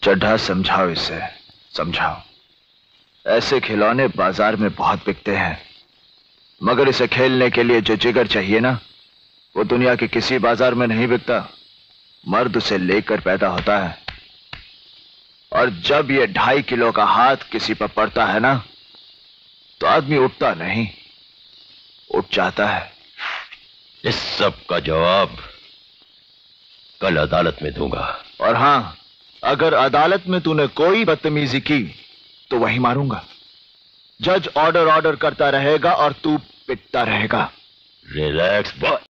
चड्ढा समझाओ इसे, समझाओ। ऐसे खिलौने बाजार में बहुत बिकते हैं, मगर इसे खेलने के लिए जो जिगर चाहिए ना, वो दुनिया के किसी बाजार में नहीं बिकता। मर्द उसे लेकर पैदा होता है, और जब ये 2.5 किलो का हाथ किसी पर पड़ता है ना, तो आदमी उठता नहीं, उठ जाता है। इस सब का जवाब कल अदालत में दूंगा। और हां, अगर अदालत में तूने कोई बदतमीजी की तो वही मारूंगा। जज ऑर्डर करता रहेगा और तू पिटता रहेगा। Relax boy.